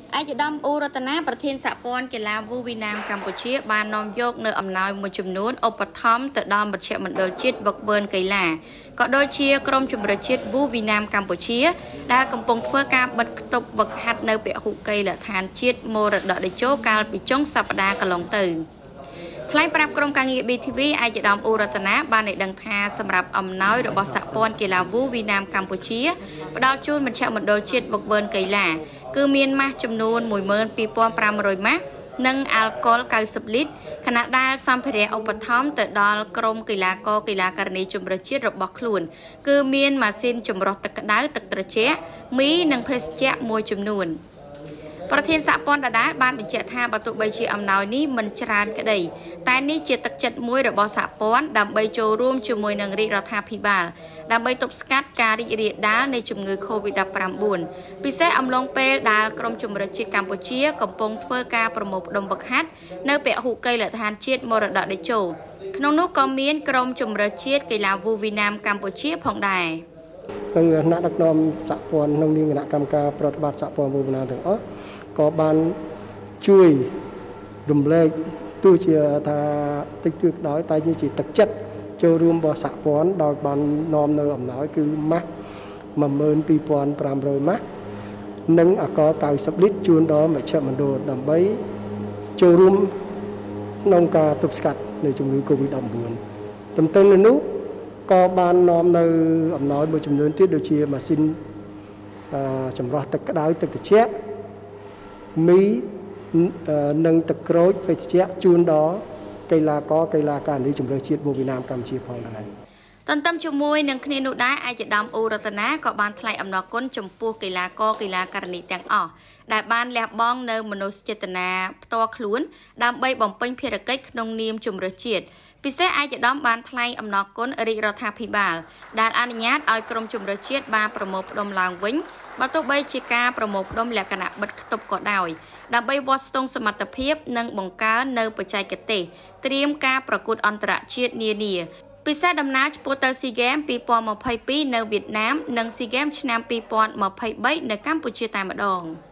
ឯកឧត្តមឧរតនាប្រធានសហព័ន្ធកីឡាវ៉ូវីណាមកម្ពុជាបាននាំយកនៅអំណោយមួយចំនួនឧបត្ថម្ភទៅដល់មជ្ឈមណ្ឌលជាតិវឹកវើកីឡាក៏ដូចជាក្រុមជម្រើសជាតិវ៉ូវីណាមកម្ពុជាដែលកំពុងធ្វើការបិទគប់វឹកហាត់នៅពហុកីឡដ្ឋានជាតិមរតកតេជោកាលពីចុងសប្តាហ៍កន្លងទៅថ្លែងប្រាប់ក្រុមការងារ BTV ឯកឧត្តមឧរតនាបានឲ្យដឹងថាសម្រាប់អំណោយរបស់សហព័ន្ធកីឡាវ៉ូវីណាមកម្ពុជាផ្ដល់ជូនមជ្ឈមណ្ឌលជាតិវឹកវើកីឡាគឺមានម៉ាស់ចំនួន 12,500 ម៉ាស់និងអាល់កុល 90 លីត្រខណៈដែលសម្ភារៈឧបត្ថម្ភទៅដល់ក្រុមកីឡាករកីឡាការិនីជម្រើសជាតិរបស់ខ្លួនគឺមានម៉ាស៊ីនចម្រោះទឹកក្តៅទឹកត្រជាក់មីនិងភេសជ្ជៈមួយចំនួនប្រធានសហព័ន្ធដដែលបានបញ្ជាក់ថាបើទោះបីជាអំណោយនេះមិនច្រើនក្តីតែនេះជាទឹកចិត្តមួយរបស់សហព័ន្ធដើម្បីចូលរួមជាមួយនឹងរាជរដ្ឋាភិបាលដើម្បីទប់ស្កាត់ការរីករាលដាលនៃជំងឺ Covid-19 ពិសេសអំឡុងពេលដែលក្រុមជម្រើសជាតិកម្ពុជាកំពុងធ្វើការប្រមូលផ្ដុំវឹកហាត់នៅពហុកីឡដ្ឋានជាតិមរតកតេជោក្នុងនោះក៏មានក្រុមជម្រើសជាតិកីឡាវ៉ូវីណាមកម្ពុជាផងដែរនិងគណៈដឹកនាំសហព័ន្ធក្នុងនាមគណៈកម្មការប្រតិបត្តិសហព័ន្ធវ៉ូវីណាមទាំងអស់ក៏បានជួយរំលែកទោះជាថាតិចតួចក៏ដោយតែជាទឹកចិត្តចូលរួមរបស់សហព័ន្ធដោយបាននាំនៅអំណោយគឺម៉ាស់ 12,500 ម៉ាស់និងអាកុល 90 លីត្រជូនដល់មជ្ឈមណ្ឌលដើម្បីចូលរួមក្នុងការទប់ស្កាត់នៃជំងឺ Covid-19 ទន្ទឹមនឹងនោះក៏បាននាំនៅអំណោយមួយចំនួនទៀតដូចជាម៉ាស៊ីនចម្រោះទឹកក្តៅទឹកត្រជាក់មីនិងទឹកក្រូចភេសជ្ជៈជូនដល់កីឡាករកីឡាការិនីជម្រើសជាតិវ៉ូវីណាមកម្ពុជាផងដែរទន្ទឹមជាមួយនឹងគ្នានោះដែរឯកឧត្តមឧរតនាក៏បានថ្លែងអំណរគុណចំពោះកីឡាករកីឡាការិនីទាំងអស់ដែលបានលះបង់នៅមនោសញ្ចេតនាផ្ទាល់ខ្លួនដើម្បីបំពេញភារកិច្ចក្នុងនាមជម្រើសជាតិពិសេសឯកឧត្តមបានថ្លែងអំណរគុណរាជរដ្ឋាភិបាលដែលអនុញ្ញាតឲ្យក្រុមជម្រើសជាតិបានប្រមូលផ្ដុំឡើងវិញបើទោះបីជាការប្រមូលផ្ដុំលក្ខណៈបិទគប់ក៏ដោយដើម្បីវាស់ស្ទង់សមត្ថភាពនិងបង្កើននៅបច្ចេកទេសត្រៀមការប្រកួតអន្តរជាតិនានាពិសេសដំណើរឆ្ពោះទៅ SEA Games 2022 នៅវៀតណាមនិង SEA Games ឆ្នាំ 2023 នៅកម្ពុជាតែម្ដង។